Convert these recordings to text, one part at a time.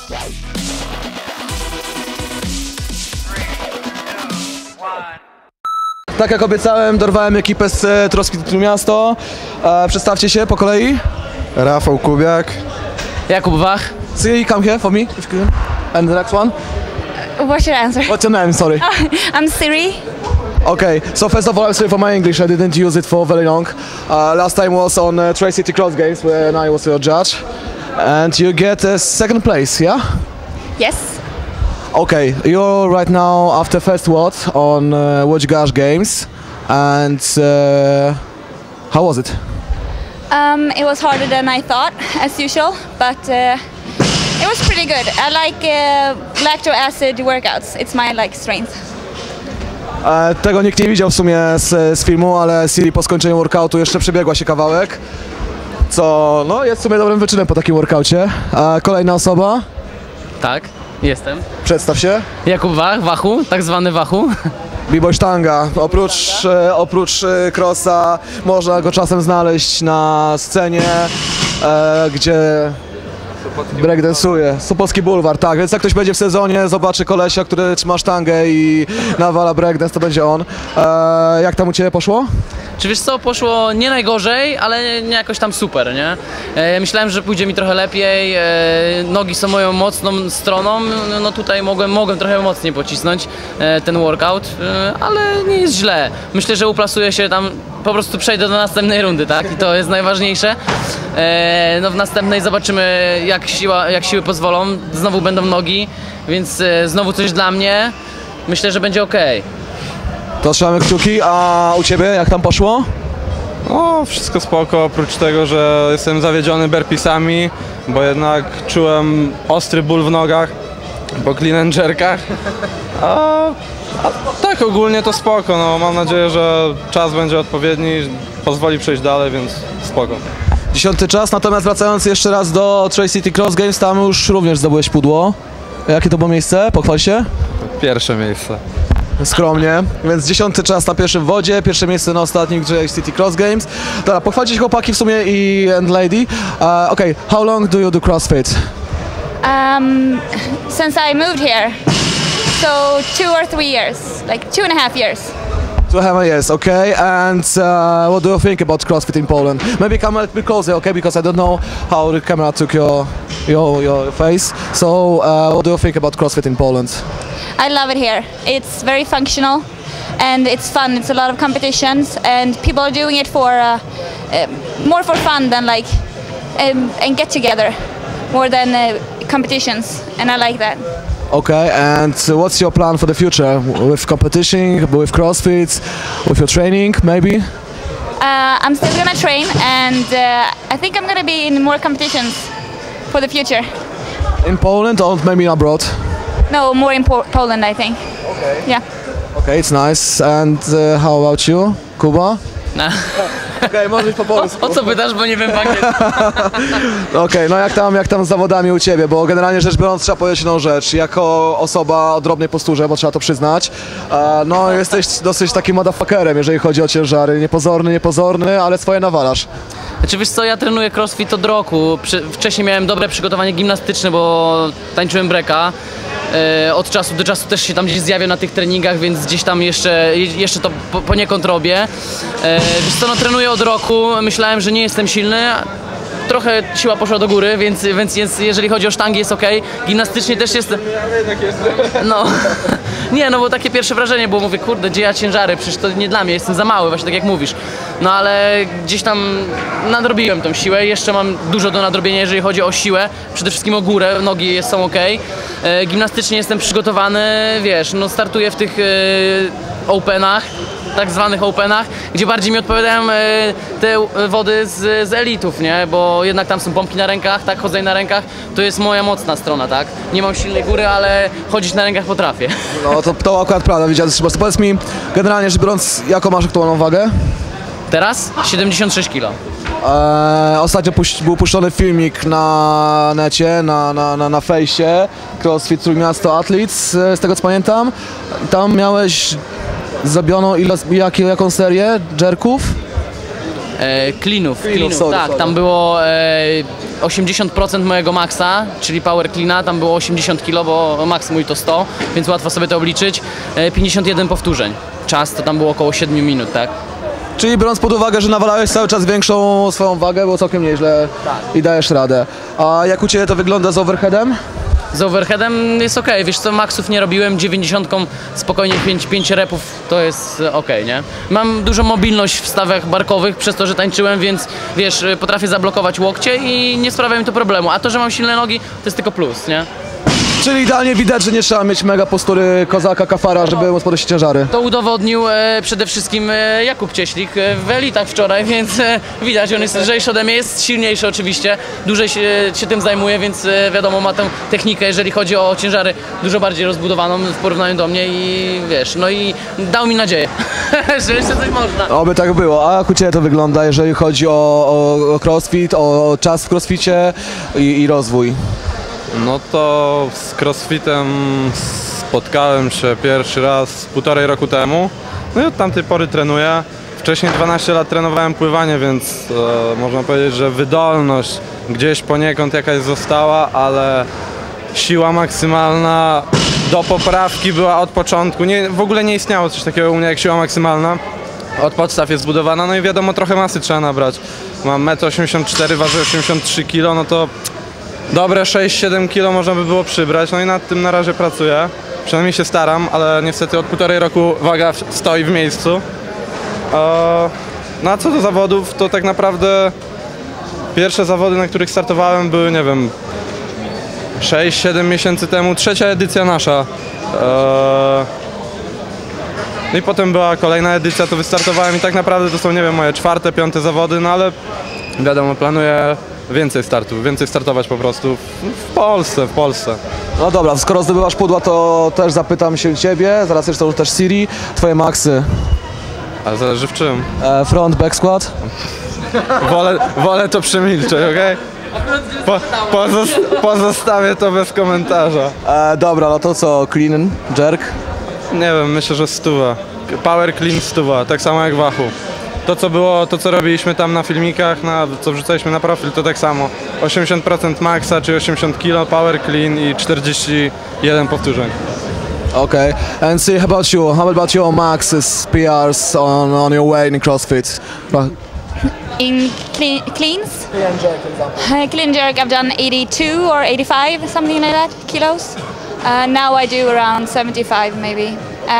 Tak jak obiecałem, dorwałem ekipę z CrossFit Trójmiasto. Przedstawcie się po kolei. Rafał Kubiak. Jakub Wach. See, come here for me. If you can. And the next one. What's your answer? What's your name? Sorry. I'm Siri. Okay, so first of all, I'm sorry for my English. I didn't use it for very long. Last time was on Tri-City Cross Games when I was your judge. And you get second place, yeah? Yes. Okay, you're right now after first WOD on Łódź Garage Games. And how was it? It was harder than I thought, as usual, but it was pretty good. I like lactic acid workouts. It's my strength. Tego nikt nie widział w sumie z filmu, ale Siri po skończeniu workoutu jeszcze przebiegła się kawałek, co no, jest w sumie dobrym wyczynem po takim workoucie. Kolejna osoba. Tak, jestem. Przedstaw się. Jakub Wach, Wachu, tak zwany Wachu. B-boy sztanga. Oprócz crossa można go czasem znaleźć na scenie, gdzie breakdance'uje. Sopocki Bulwar, tak, więc jak ktoś będzie w sezonie, zobaczy kolesia, który trzyma sztangę i nawala breakdance, to będzie on. Jak tam u Ciebie poszło? Czy wiesz co, poszło nie najgorzej, ale nie jakoś tam super, nie? Myślałem, że pójdzie mi trochę lepiej, nogi są moją mocną stroną, no tutaj mogłem trochę mocniej pocisnąć ten workout, ale nie jest źle. Myślę, że uplasuję się tam, po prostu przejdę do następnej rundy, tak? I to jest najważniejsze. No w następnej zobaczymy, jak siły pozwolą, znowu będą nogi, więc znowu coś dla mnie. Myślę, że będzie ok. To trzymamy kciuki, a u Ciebie jak tam poszło? O, wszystko spoko, oprócz tego, że jestem zawiedziony burpeesami, bo jednak czułem ostry ból w nogach po clean and jerkach. A tak ogólnie to spoko, no mam nadzieję, że czas będzie odpowiedni, pozwoli przejść dalej, więc spoko. 10. czas, natomiast wracając jeszcze raz do Tri-City Cross Games, tam już również zdobyłeś pudło. Jakie to było miejsce? Pochwal się. Pierwsze miejsce. Skromnie, więc 10. czas na pierwszym wodzie, pierwsze miejsce na ostatnich Tri-City Cross Games. Dobra, pochwalcie się chłopaki w sumie and lady. Okay, how long do you do CrossFit? Since I moved here, so 2 or 3 years, like 2.5 years. 2.5 years, okay. And what do you think about CrossFit in Poland? Maybe come a little bit closer, okay? Because I don't know how the camera took your face. So, what do you think about CrossFit in Poland? I love it here. It's very functional and it's fun. It's a lot of competitions and people are doing it for more for fun than and get together more than competitions, and I like that. Okay, and what's your plan for the future? With competition, with CrossFit, with your training, maybe? I'm still gonna train and I think I'm gonna be in more competitions for the future. In Poland or maybe abroad? No, more in Poland, I think. Okay. Yeah. Okay, it's nice. And how about you, Kuba? Okej, możesz po polsku. O co pytasz, bo nie wiem po angielsku. Okej, no jak tam z zawodami u Ciebie, bo generalnie rzecz biorąc trzeba powiedzieć jedną rzecz, jako osoba o drobnej posturze, bo trzeba to przyznać, no jesteś dosyć takim motherfuckerem, jeżeli chodzi o ciężary, niepozorny, ale swoje nawalasz. Znaczy wiesz co, ja trenuję crossfit od roku, wcześniej miałem dobre przygotowanie gimnastyczne, bo tańczyłem breaka. Od czasu do czasu też się tam gdzieś zjawiam na tych treningach, więc gdzieś tam jeszcze to poniekąd robię. Wiesz co, no trenuję od roku, myślałem, że nie jestem silny. Trochę siła poszła do góry, więc jeżeli chodzi o sztangi jest ok. Gimnastycznie też jest... No, nie, no bo takie pierwsze wrażenie było, mówię, kurde, gdzie ja ciężary, przecież to nie dla mnie, jestem za mały, właśnie tak jak mówisz. No ale gdzieś tam nadrobiłem tą siłę, jeszcze mam dużo do nadrobienia, jeżeli chodzi o siłę, przede wszystkim o górę, nogi są ok. Gimnastycznie jestem przygotowany, wiesz, no startuję w tych openach, tak zwanych openach, gdzie bardziej mi odpowiadają te wody z elitów, nie? Bo jednak tam są pompki na rękach, tak, chodzenie na rękach, to jest moja mocna strona, tak? Nie mam silnej góry, ale chodzić na rękach potrafię. No to akurat prawda, widziałem. Powiedz mi, generalnie rzecz biorąc, jaką masz aktualną wagę? Teraz 76 kg. Ostatnio był puszczony filmik na necie, na fejsie, CrossFit Trójmiasto Athletes, z tego co pamiętam. Tam miałeś zrobioną jaką serię jerków? Cleanów, sorry, tak, sorry. tam było 80% mojego maksa, czyli power cleana, tam było 80 kg, bo max mój to 100, więc łatwo sobie to obliczyć. 51 powtórzeń. Czas to tam było około 7 minut, tak? Czyli biorąc pod uwagę, że nawalałeś cały czas większą swoją wagę, było całkiem nieźle i dajesz radę. A jak u Ciebie to wygląda z overheadem? Z overheadem jest ok, wiesz co, maksów nie robiłem, 90 spokojnie 5 repów to jest ok, nie? Mam dużą mobilność w stawach barkowych przez to, że tańczyłem, więc wiesz, potrafię zablokować łokcie i nie sprawia mi to problemu, a to, że mam silne nogi, to jest tylko plus, nie? Czyli idealnie widać, że nie trzeba mieć mega postury kozaka, kafara, żeby móc podnosić ciężary. To udowodnił przede wszystkim Jakub Cieślik w Elitach wczoraj, więc widać, on jest lżejszy ode mnie, jest silniejszy oczywiście, dłużej się tym zajmuje, więc wiadomo, ma tę technikę, jeżeli chodzi o ciężary, dużo bardziej rozbudowaną w porównaniu do mnie i wiesz, no i dał mi nadzieję, że jeszcze coś można. Oby tak było. A jak u Ciebie to wygląda, jeżeli chodzi o crossfit, o czas w crossficie i rozwój? No to z crossfitem spotkałem się pierwszy raz 1,5 roku temu. No i od tamtej pory trenuję. Wcześniej 12 lat trenowałem pływanie, więc można powiedzieć, że wydolność gdzieś poniekąd jakaś została, ale siła maksymalna do poprawki była od początku. W ogóle nie istniało coś takiego u mnie jak siła maksymalna. Od podstaw jest zbudowana, no i wiadomo, trochę masy trzeba nabrać. Mam 1,84 m, ważę 83 kg, no to dobre 6-7 kg można by było przybrać, no i nad tym na razie pracuję. Przynajmniej się staram, ale niestety od 1,5 roku waga stoi w miejscu. No a co do zawodów, to tak naprawdę pierwsze zawody, na których startowałem, były, nie wiem, 6-7 miesięcy temu, 3. edycja nasza. No i potem była kolejna edycja, to wystartowałem i tak naprawdę to są, nie wiem, moje 4., 5. zawody, no ale wiadomo, planuję więcej startów, więcej startować po prostu w Polsce. No dobra, skoro zdobywasz pudła, to też zapytam się Ciebie, zaraz zresztą też Siri, Twoje maksy. Ale zależy w czym. Front, back squat? Wolę to przemilczeć, okej? Pozostawię to bez komentarza. Dobra, no to co, clean, jerk? Nie wiem, myślę, że 100. Power clean 100, tak samo jak wachu. To co robiliśmy tam na filmikach, co wrzucaliśmy na profil, to tak samo. 80% maksa, czyli 80 kg, power clean i 41 powtórzeń. Okay, and see, how about your maxes, PRs on your way in CrossFit? In cleans? Clean jerk, I've done 82 or 85, something like that, kilos. Now I do around 75 maybe.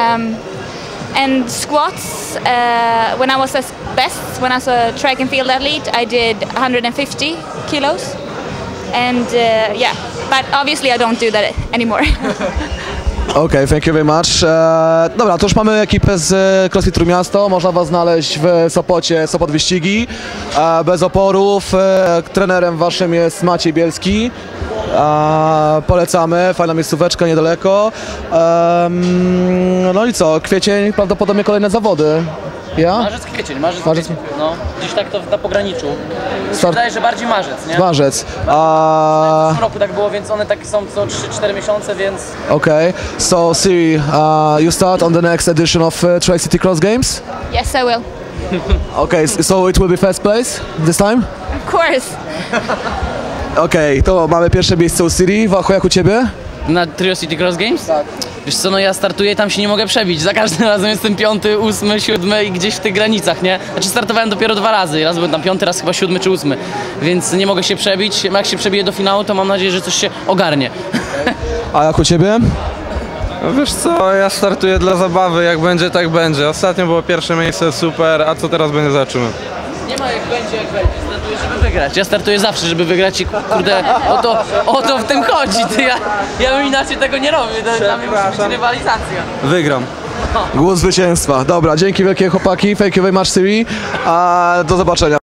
And squats, when I was at best, when I was a track and field athlete, I did 150 kilos. And yeah, but obviously I don't do that anymore. Okay, thank you very much. Dobra, to już mamy ekipę z CrossFit Trójmiasto, można Was znaleźć w Sopocie, Sopot Wyścigi, bez oporów. Trenerem Waszym jest Maciej Bielski. Polecamy, fajna miejscóweczka niedaleko. No i co, kwiecień, prawdopodobnie kolejne zawody. Ja? Marzec, kwiecień, marzec. No, gdzieś tak to na pograniczu. Start- Wydaje, że bardziej marzec, nie? Marzec. W tym roku tak było, więc one takie są co 3-4 miesiące, więc... Okay, so Siri, you start on the next edition of Tri-City Cross Games? Yes, I will. Okay, so it will be first place this time? Of course. Okej, to mamy pierwsze miejsce u Siri. Wachu, jak u Ciebie? Na Tri-City Cross Games? Tak. Wiesz co, no ja startuję, tam się nie mogę przebić. Za każdym razem jestem 5., 8., 7. i gdzieś w tych granicach, nie? Znaczy startowałem dopiero 2 razy. Raz byłem tam 5., raz chyba 7. czy 8. Więc nie mogę się przebić. Jak się przebiję do finału, to mam nadzieję, że coś się ogarnie. A jak u Ciebie? No wiesz co, ja startuję dla zabawy, jak będzie, tak będzie. Ostatnio było pierwsze miejsce, super, a co teraz będzie, zobaczymy. Nie ma jak będzie, startuję, żeby wygrać. Ja startuję zawsze, żeby wygrać i kurde, o to w tym chodzi. Ja bym inaczej tego nie robił, to dla mnie musi być rywalizacja. Wygram. Głos zwycięstwa. Dobra, dzięki wielkie chłopaki. Thank you very much, Siri. Do zobaczenia.